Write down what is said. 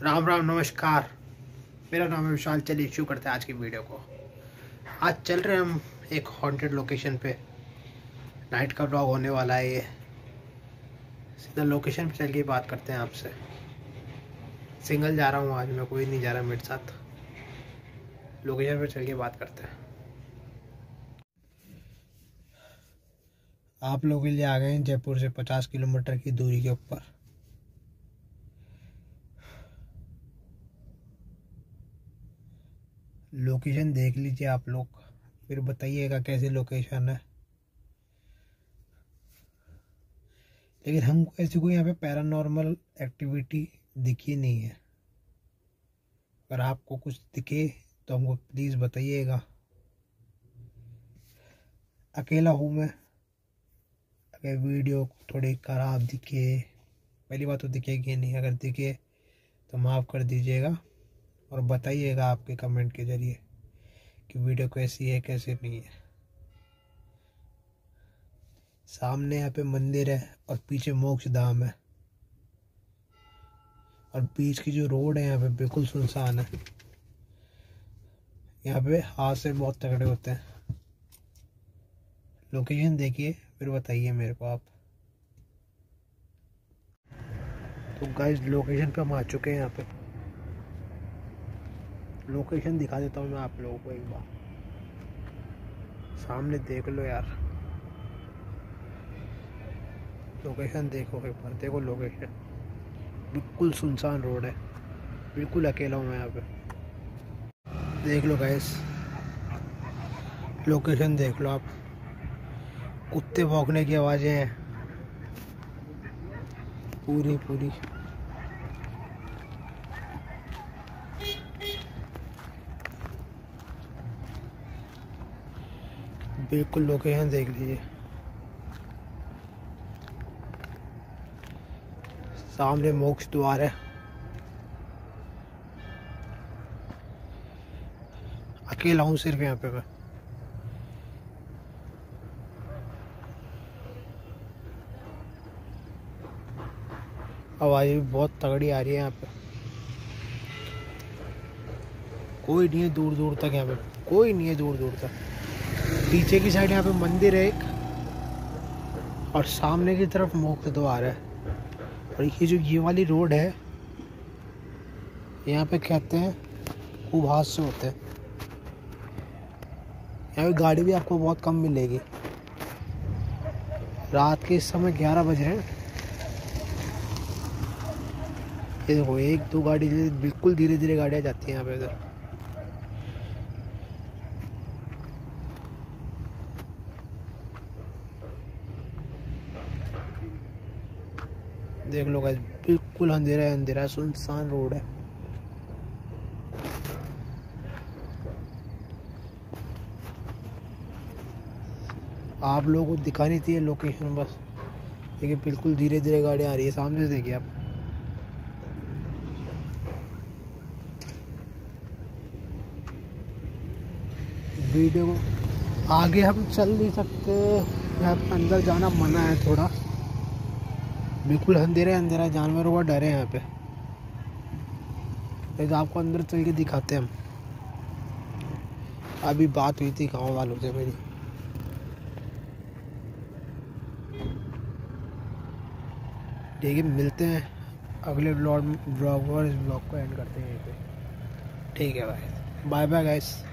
राम राम नमस्कार। मेरा नाम है विशाल। चलिए शुरू करते हैं आज की वीडियो को। आज चल रहे हम एक हॉन्टेड लोकेशन पे। नाइट का व्लॉग होने वाला है ये। सीधा लोकेशन पे चल के बात करते हैं आपसे। सिंगल जा रहा हूँ आज मैं, कोई नहीं जा रहा मेरे साथ। लोकेशन पे चल के बात करते हैं। आप लोग के लिए आ गए हैं जयपुर से 50 किलोमीटर की दूरी के ऊपर। लोकेशन देख लीजिए आप लोग, फिर बताइएगा कैसी लोकेशन है। लेकिन हमको ऐसी कोई यहाँ पे पैरानॉर्मल एक्टिविटी दिखी नहीं है। अगर आपको कुछ दिखे तो हमको प्लीज़ बताइएगा। अकेला हूँ मैं। अगर वीडियो थोड़ी ख़राब दिखे, पहली बात तो दिखेगी नहीं, अगर दिखे तो माफ़ कर दीजिएगा और बताइएगा आपके कमेंट के ज़रिए कि वीडियो कैसी है कैसी नहीं है। सामने यहाँ पे मंदिर है और पीछे मोक्ष धाम है, और बीच की जो रोड है यहाँ पे बिल्कुल सुनसान है। यहाँ पे हादसे बहुत तगड़े होते हैं। लोकेशन देखिए फिर बताइए मेरे को आप। तो गाइस लोकेशन पे हम आ चुके हैं। यहाँ पे लोकेशन दिखा देता हूँ मैं आप लोगों को एक बार। सामने देख लो यार, लोकेशन देखो एक बार, देखो लोकेशन। बिल्कुल सुनसान रोड है, बिल्कुल अकेला हूँ मैं यहाँ पे। देख लो गाइस, लोकेशन देख लो आप। कुत्ते भौंकने की आवाज़ें हैं पूरी पूरी। बिल्कुल लोकेशन देख लीजिए। सामने मोक्ष द्वार है। अकेला हूँ सिर्फ यहाँ पे मैं। आवाज़ें भी बहुत तगड़ी आ रही है यहाँ पे। कोई नहीं है दूर दूर तक यहाँ पे, कोई नहीं है दूर दूर तक। पीछे की साइड यहाँ पे मंदिर है एक, और सामने की तरफ मोक्ष द्वार है। और ये वाली रोड है, यहाँ पे कहते हैं खूब हादसे होते हैं। यहाँ पे गाड़ी भी आपको बहुत कम मिलेगी। रात के इस समय 11 बज रहे हैं। ये देखो एक दो गाड़ी बिल्कुल धीरे धीरे गाड़ियाँ जाती हैं यहाँ पे। इधर देख लो गाइस, बिल्कुल अंधेरा है, अंधेरा सुनसान रोड है। आप लोगों को दिखानी थी लोकेशन बस। देखिए बिल्कुल धीरे धीरे गाड़ी आ रही है, सामने से देखिए आप। वीडियो को आगे हम चल नहीं सकते, यहाँ पे अंदर जाना मना है थोड़ा। बिल्कुल अंधेरा अंधेरा, जानवरों का डर है यहाँ पे। लेकिन आपको अंदर चल के दिखाते हैं हम। अभी बात हुई थी गाँव वालों से मेरी। ठीक है, मिलते हैं अगले ब्लॉग में, और इस ब्लॉग को एंड करते हैं यहीं पे। ठीक है भाई, बाय बाय गाइस।